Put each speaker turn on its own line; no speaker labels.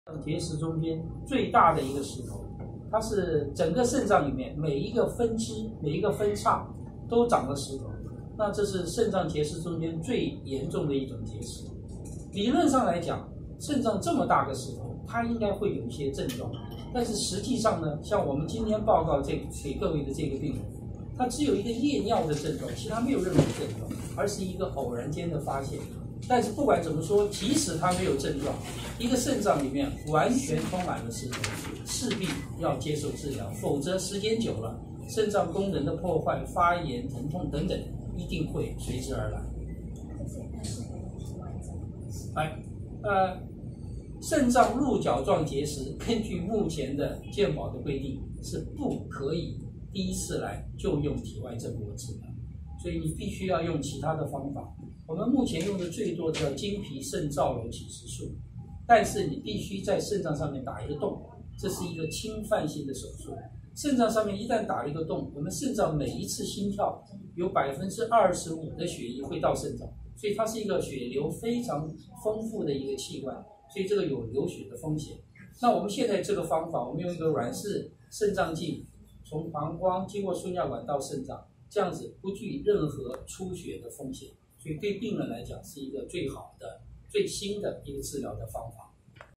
结石中间最大的一个石头，它是整个肾脏里面每一个分支、每一个分叉都长了石头。那这是肾脏结石中间最严重的一种结石。理论上来讲，肾脏这么大个石头，它应该会有一些症状，但是实际上呢，像我们今天报告给各位的这个病人，他只有一个夜尿的症状，其他没有任何症状，而是一个偶然间的发现。但是不管怎么说，即使他没有症状，一个肾脏里面完全充满了石头，势必要接受治疗，否则时间久了，肾脏功能的破坏、发炎、疼痛等等，一定会随之而来。肾脏鹿角状结石，根据目前的健保的规定，是不可以第一次来就用体外震波治疗，所以你必须要用其他的方法。我们目前用的最多叫经皮肾造瘘起石术，但是你必须在肾脏上面打一个洞，这是一个侵犯性的手术。肾脏上面一旦打了一个洞，我们肾脏每一次心跳有25%的血液会到肾脏，所以它是一个血流非常丰富的一个器官，所以这个有流血的风险。那我们现在这个方法，我们用一个软式肾脏镜，从膀胱经过输尿管到肾脏，这样子不具任何出血的风险。所以对病人来讲是一个最好的、最新的一个治疗的方法。